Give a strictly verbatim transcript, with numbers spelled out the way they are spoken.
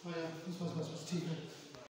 Oh yeah, this was supposed to be T V.